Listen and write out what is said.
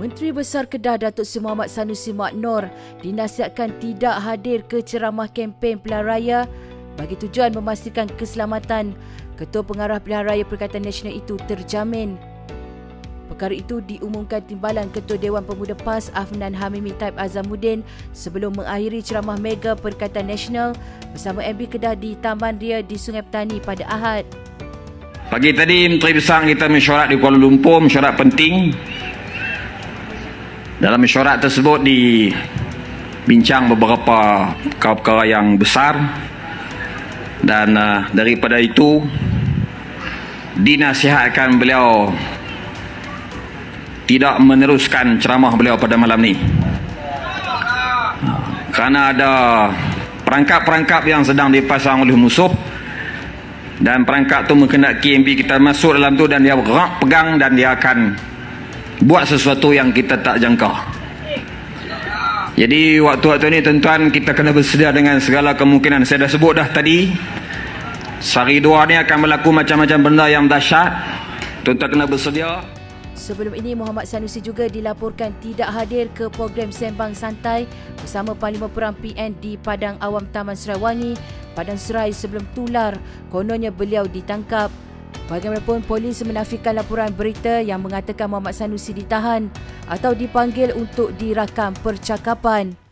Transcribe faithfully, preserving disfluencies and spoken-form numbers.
Menteri Besar Kedah Datuk Seri Mohamad Sanusi Mak Nor dinasihatkan tidak hadir ke ceramah kempen pilihan raya bagi tujuan memastikan keselamatan Ketua Pengarah Pilihan Raya Perikatan Nasional itu terjamin. Perkara itu diumumkan Timbalan Ketua Dewan Pemuda PAS Afnan Hamimi Taib Azamuddin sebelum mengakhiri ceramah mega Perikatan Nasional bersama M P Kedah di Taman Ria di Sungai Petani pada Ahad. Pagi tadi Menteri Besar kita mesyuarat di Kuala Lumpur, mesyuarat penting. Dalam mesyuarat tersebut dibincang beberapa perkara-perkara yang besar dan uh, daripada itu dinasihatkan beliau tidak meneruskan ceramah beliau pada malam ni kerana ada perangkap-perangkap yang sedang dipasang oleh musuh dan perangkap tu mengendaki M P kita masuk dalam tu dan dia berak pegang dan dia akan buat sesuatu yang kita tak jangka. Jadi waktu-waktu ini tuan-tuan kita kena bersedia dengan segala kemungkinan. Saya dah sebut dah tadi, sehari dua ni akan berlaku macam-macam benda yang dahsyat. Tuan-tuan kena bersedia. Sebelum ini Mohamad Sanusi juga dilaporkan tidak hadir ke program Sembang Santai bersama Panglima Perang P N di Padang Awam Taman Seraiwangi, Padang Serai sebelum tular kononnya beliau ditangkap. Bagaimanapun, polis menafikan laporan berita yang mengatakan Mohamad Sanusi ditahan atau dipanggil untuk dirakam percakapan.